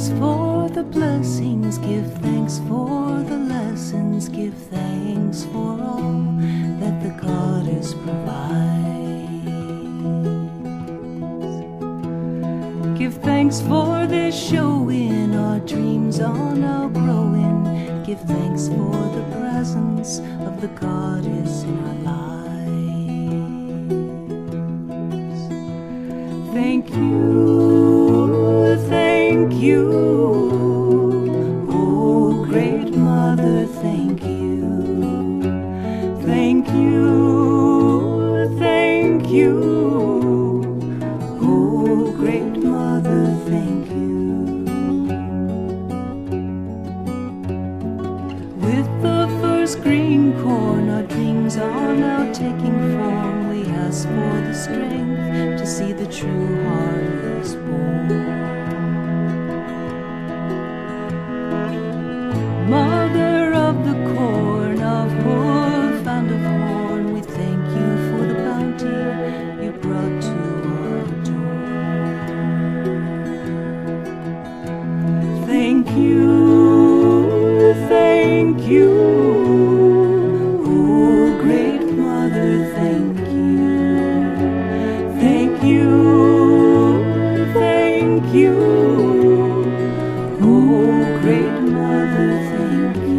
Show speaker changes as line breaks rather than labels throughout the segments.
thanks for the blessings, give thanks for the lessons, give thanks for all that the goddess provides. Give thanks for this showing, our dreams are now growing. Give thanks for the presence of the goddess in our lives. Thank you, thank you, oh great mother, thank you. Thank you, thank you, oh great mother, thank you. With the first green corn, our dreams are now taking form. We ask for the strength to see the true harvest born. Mother of the corn, of hoof and of horn, we thank you for the bounty you brought to our door. Thank you, thank you, oh great mother, thank you. Thank you, thank you, oh great mother, thank you.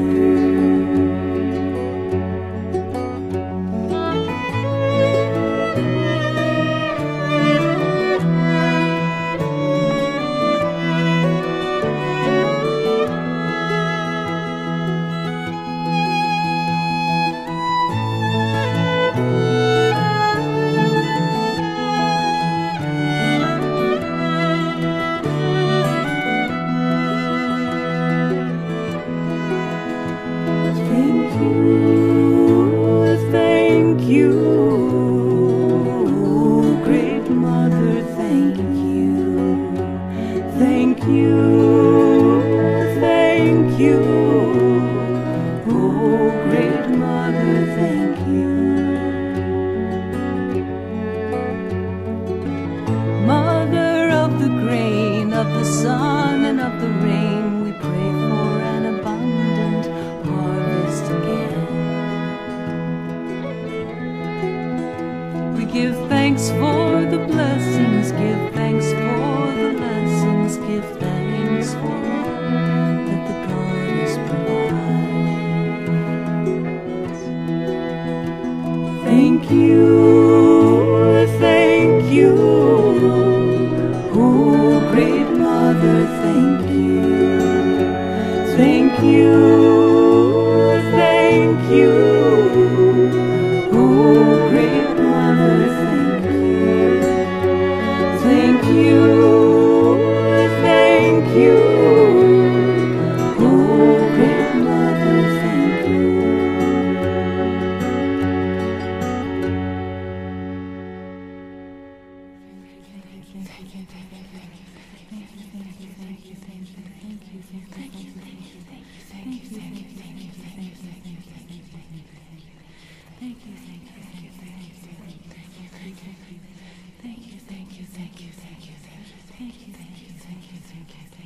Thank you, oh great mother, thank you. Thank you, thank you, oh great mother, thank you. Mother of the grain, of the sun and of the rain, we pray for an abundant harvest again. We give thanks for the blessings, give thanks for the lessons, give thanks for all that the goddess provides. Thank you, thank you, oh great mother, thank you. Thank you, thank you, oh great mother, thank you. Thank you, thank you, oh great mother, thank you. Thank you.